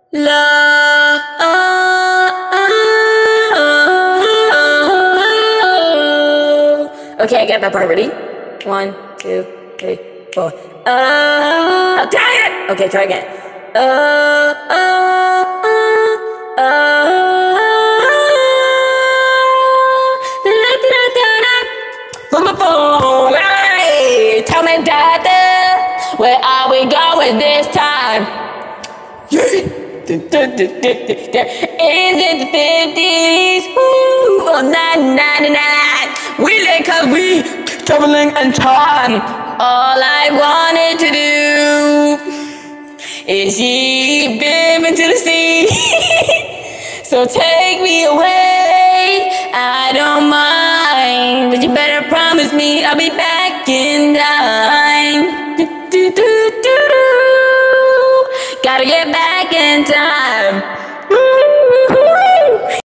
Love. Okay, I get that part. Ready? 1, 2, 3, 4. Dang it! Okay, try again. From the phone, hey, tell me, Dada, where are we going this time? Is it the 50s? Ooh, or 999? We lit 'cause we traveling in time. All I wanted to do is deep into the sea. So take me away, I don't mind, but you better promise me I'll be back in time. Gotta get back in time.